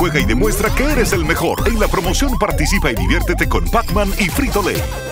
juega y demuestra que eres el mejor. En la promoción participa y diviértete con Pac-Man y Frito-Lay.